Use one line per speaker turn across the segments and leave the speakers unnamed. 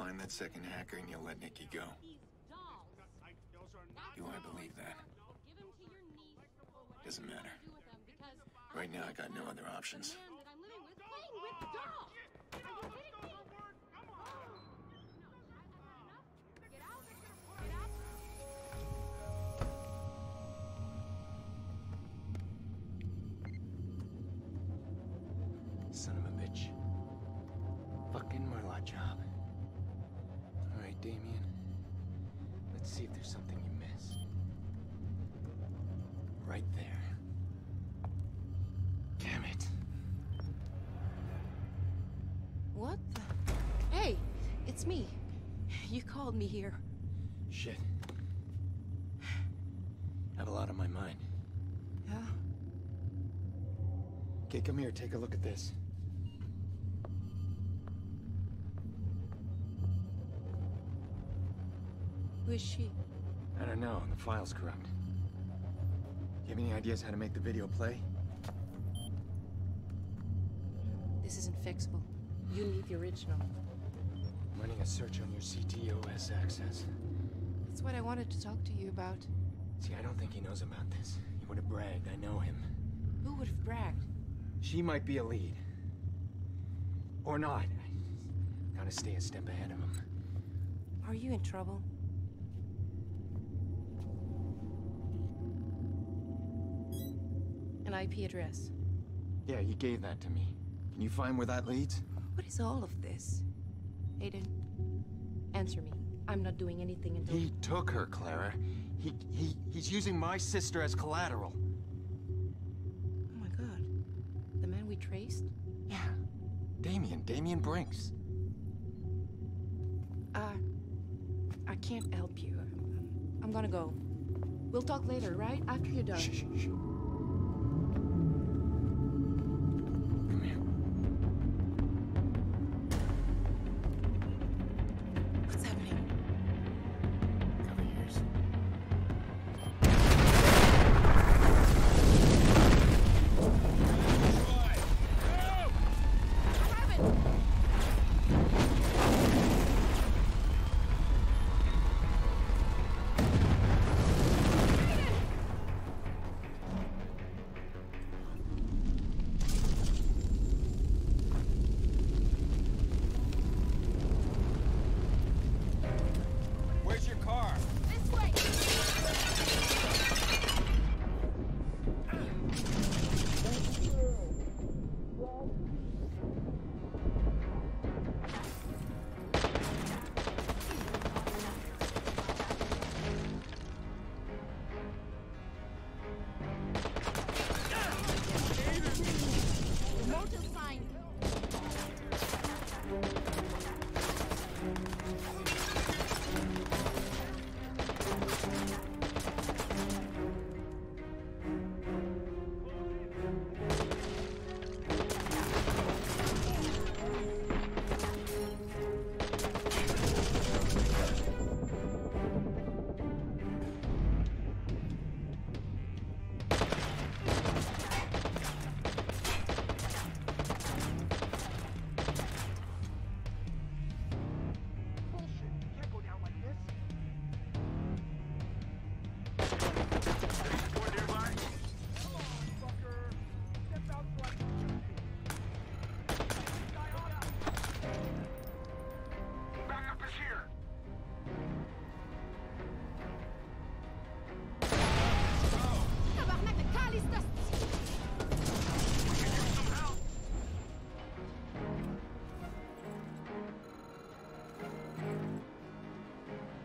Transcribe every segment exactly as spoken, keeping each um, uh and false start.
find that second hacker and you'll let Nikki go. Do I believe that? Doesn't matter. Right now, I got no other options. Son of a bitch. Fucking Marla job. All right, Damien. Let's see if there's something you missed. Right there. Damn it.
What the? Hey, it's me. You called me here.
Shit. I have a lot on my mind.
Yeah?
Okay, come here, take a look at this.
Who is she?
I don't know, the file's corrupt. Do you have any ideas how to make the video play?
This isn't fixable. You need the original.
I'm running a search on your C T O S access.
That's what I wanted to talk to you about.
See, I don't think he knows about this. He would have bragged, I know him.
Who would have bragged?
She might be a lead. Or not. I gotta stay a step ahead of him.
Are you in trouble? An I P address.
Yeah, he gave that to me. Can you find where that leads?
What is all of this? Aiden, answer me. I'm not doing anything until...
He took her, Clara. He, he, he's using my sister as collateral.
Oh my god. The man we traced?
Yeah. Damien, Damien Brinks.
Uh, I can't help you. I'm, I'm gonna go. We'll talk later, right? After you're done.
Shh, shh, shh. Come here.
What's happening?
Cover your ears. Where's your car?
This way! Motor sign!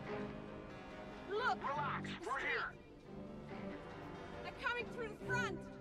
Look!
Relax, we're here.
They're coming through the front!